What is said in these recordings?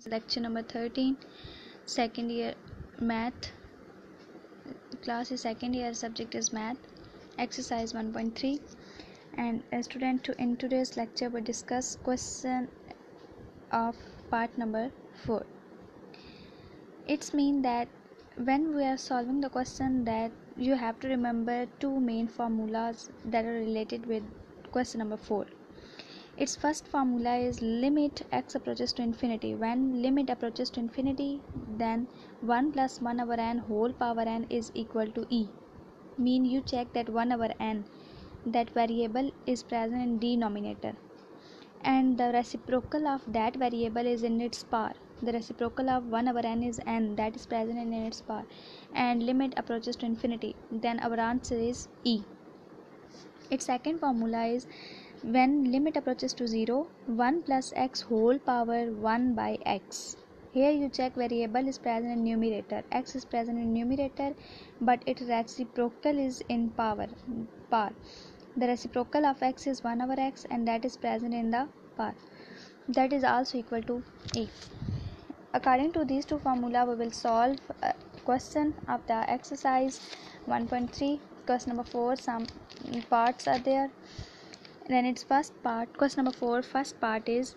Lecture number 13, second year math. Class is second year, subject is math, exercise 1.3. And a student in today's lecture will discuss question of part number 4. It's mean that when we are solving the question, that you have to remember two main formulas that are related with question number 4. Its first formula is limit x approaches to infinity. When limit approaches to infinity, then 1 plus 1 over n whole power n is equal to e. Mean you check that 1 over n, that variable is present in denominator, and the reciprocal of that variable is in its power. The reciprocal of 1 over n is n, that is present in its power, and limit approaches to infinity, then our answer is e. Its second formula is when limit approaches to 0, 1 plus x whole power 1 by x. Here you check variable is present in numerator, x is present in numerator, but its reciprocal is in power. The reciprocal of x is 1 over x, and that is present in the power. That is also equal to e. According to these two formula, we will solve a question of the exercise 1.3. Question number 4, some parts are there. Then its first part, question number 4, first part is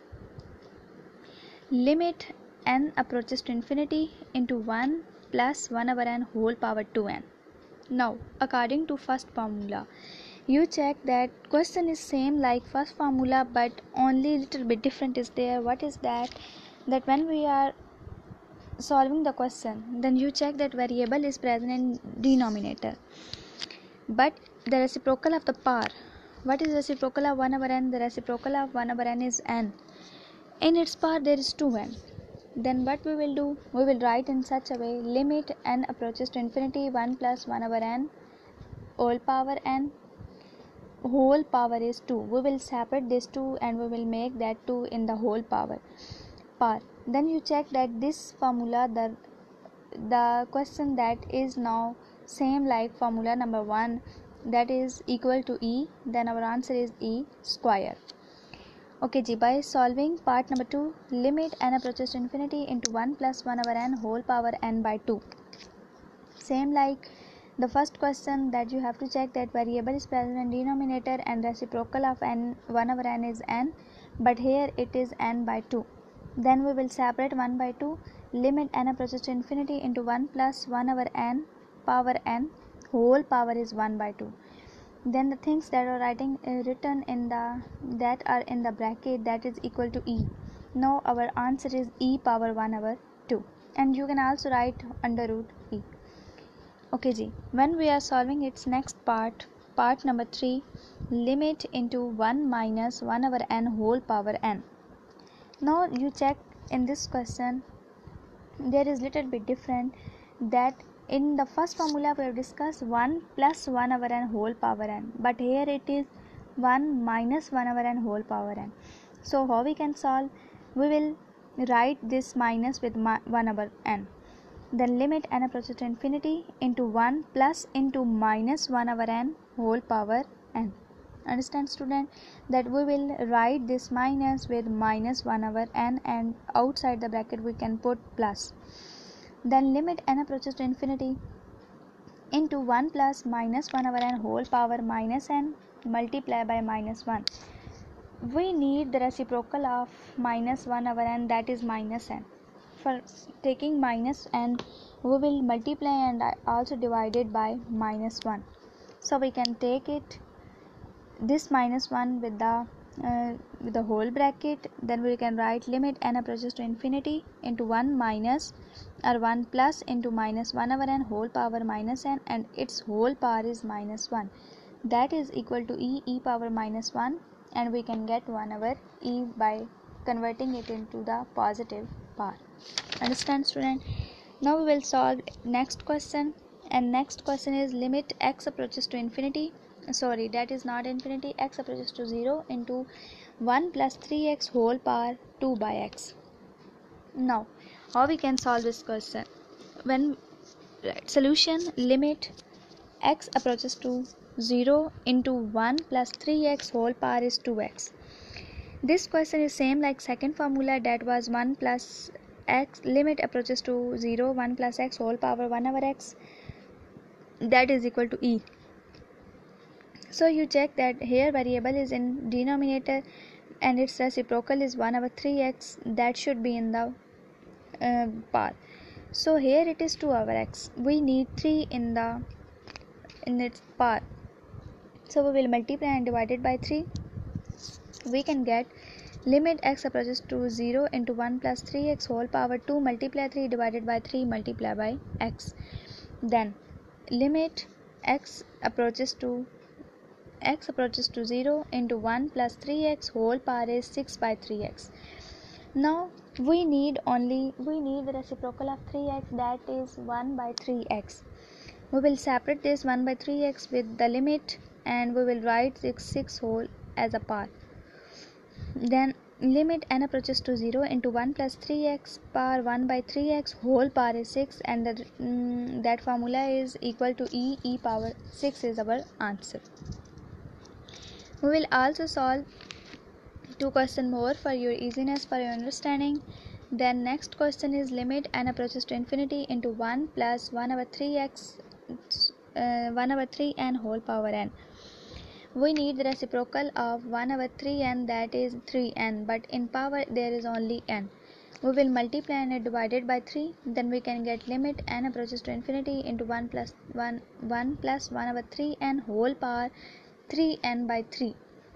limit n approaches to infinity into 1 plus 1 over n whole power 2n. Now, according to first formula, you check that question is same like first formula, but only little bit different is there. What is that? That when we are solving the question, then you check that variable is present in denominator, but the reciprocal of the power. What is reciprocal of 1 over n? The reciprocal of 1 over n is n. In its power there is 2n. Then what we will do? We will write in such a way, limit n approaches to infinity, 1 plus 1 over n whole power n whole power is 2. We will separate this 2 and we will make that 2 in the whole power. Then you check that this formula, the question that is now same like formula number 1, that is equal to e, then our answer is e square. Okay ji, by solving part number 2, limit n approaches to infinity into 1 plus 1 over n whole power n by 2. Same like the first question, that you have to check that variable is present in denominator and reciprocal of n 1 over n is n, but here it is n by 2. Then we will separate 1 by 2, limit n approaches to infinity into 1 plus 1 over n power n whole power is 1 by 2. Then the things that are written in the bracket, that is equal to e. Now our answer is e power 1 over 2, and you can also write under root e. Okay ji, when we are solving its next part, part number 3, limit into 1 minus 1 over n whole power n. Now you check in this question, there is little bit different, that in the first formula we have discussed 1 plus 1 over n whole power n, but here it is 1 minus 1 over n whole power n. So how we can solve? We will write this minus with 1 over n. Then limit n approaches to infinity into 1 plus into minus 1 over n whole power n. Understand student, that we will write this minus with minus 1 over n, and outside the bracket we can put plus. Then limit n approaches to infinity into 1 plus minus 1 over n whole power minus n multiply by minus 1. We need the reciprocal of minus 1 over n, that is minus n. For taking minus n, we will multiply and also divide it by minus 1. So we can take it this minus 1 with the whole bracket. Then we can write limit n approaches to infinity into 1 minus or 1 plus into minus 1 over n whole power minus n, and its whole power is minus 1, that is equal to e power minus 1, and we can get 1 over e by converting it into the positive power. Understand student? Now we will solve next question, and next question is limit x approaches to infinity, that is not infinity, x approaches to 0 into 1 plus 3x whole power 2 by x. Now how we can solve this question? When solution, limit x approaches to 0 into 1 plus 3x whole power is 2x. This question is same like second formula, that was 1 plus x limit approaches to 0, 1 plus x whole power 1 over x, that is equal to e. So you check that here variable is in denominator and its reciprocal is 1 over 3x, that should be in the part. So here it is 2 over x, we need 3 in its part, so we will multiply and divide it by 3. We can get limit x approaches to 0 into 1 plus 3x whole power 2 multiply 3 divided by 3 multiply by x. Then limit x approaches to 0 into 1 plus 3x whole power is 6 by 3x. Now we need the reciprocal of 3x, that is 1 by 3x. We will separate this 1 by 3x with the limit and we will write 6 whole as a part. Then limit n approaches to 0 into 1 plus 3x power 1 by 3x whole power is 6, and that formula is equal to e power 6 is our answer. We will also solve 2 questions more for your easiness, for your understanding. Then next question is limit n approaches to infinity into 1 plus 1 over 3x 1 over 3n whole power n. We need the reciprocal of 1 over 3n, that is 3n, but in power there is only n. We will multiply and divide it by 3, then we can get limit n approaches to infinity into 1 plus 1 over 3n whole power 3n by 3.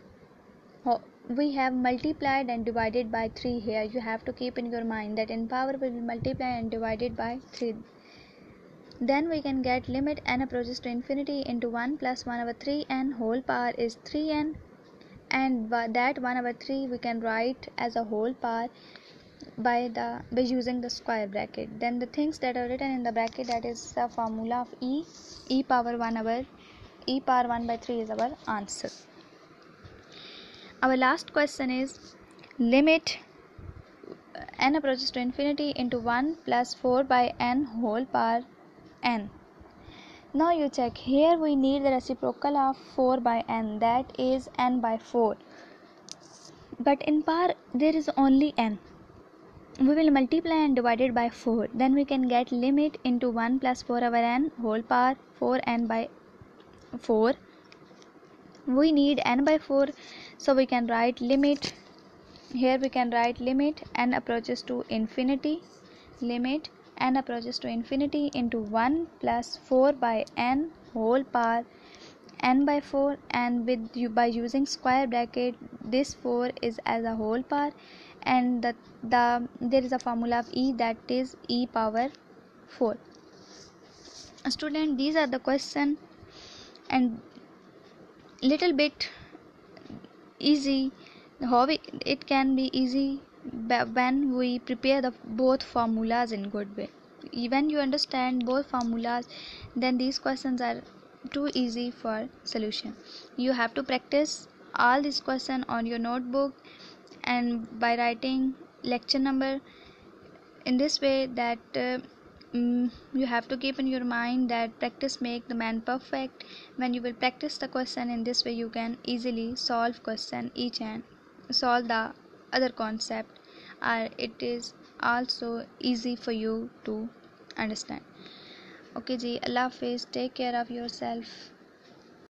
We have multiplied and divided by 3 here. You have to keep in your mind that in power we will multiply and divide it by 3. Then we can get limit n approaches to infinity into 1 plus 1 over 3n whole power is 3n, and that 1 over 3 we can write as a whole power by using the square bracket. Then the things that are written in the bracket, that is the formula of e power 1 by 3 is our answer. Our last question is limit n approaches to infinity into 1 plus 4 by n whole power n. Now you check, here we need the reciprocal of 4 by n, that is n by 4, but in power there is only n. We will multiply and divide it by 4, then we can get limit into 1 plus 4 over n whole power 4n by 4. We need n by 4, so we can write limit. Here we can write limit n approaches to infinity, limit n approaches to infinity into 1 plus 4 by n whole power n by 4, and by using square bracket this 4 is as a whole power, and there is a formula of e, that is e power 4. Student, these are the question, and little bit easy. How it can be easy when we prepare the both formulas in good way. When you understand both formulas, then these questions are too easy for solution. You have to practice all these questions on your notebook and by writing lecture number in this way, that you have to keep in your mind that practice make the man perfect. When you will practice the question in this way, you can easily solve question each and solve the other concept, or it is also easy for you to understand. Okay ji, Allah Hafiz, take care of yourself.